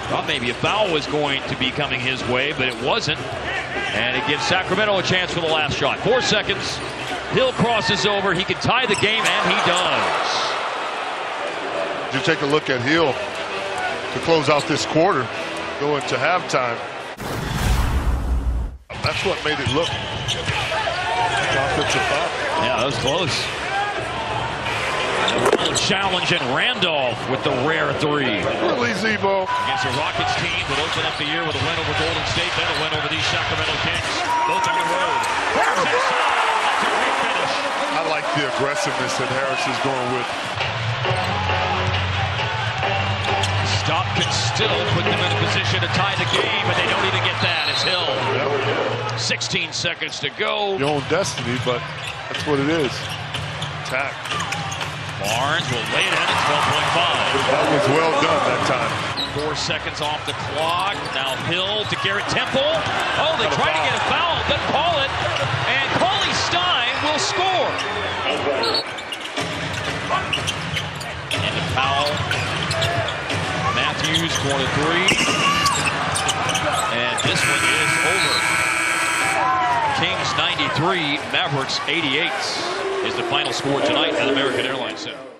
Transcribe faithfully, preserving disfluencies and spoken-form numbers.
Thought maybe a foul was going to be coming his way, but it wasn't. And it gives Sacramento a chance for the last shot. Four seconds. Hill crosses over. He can tie the game, and he does. You take a look at Hill to close out this quarter, go into halftime. That's what made it look offensive foul. Yeah, that was close. Challenge, and Randolph with the rare three. Really, Zebo. Against a Rockets team that opened up the year with a win over Golden State, then a win over these Sacramento Kings. Both on the road. That's a great finish. I like the aggressiveness that Harris is going with. Stop can still put them in a position to tie the game, but they don't even get that. It's Hill. Yep. sixteen seconds to go. Your own destiny, but that's what it is. Attack. Barnes will lay it in at twelve point five. That was well done that time. Four seconds off the clock. Now Hill to Garrett Temple. Oh, they try to get a foul, but call it. And Cauley Stein will score. And the foul. Matthews, corner three. And this one is over. Kings ninety-three, Mavericks eighty-eight is the final score tonight at American Airlines Center.